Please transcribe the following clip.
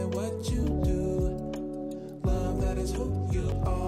and what you do. Love, that is who you are.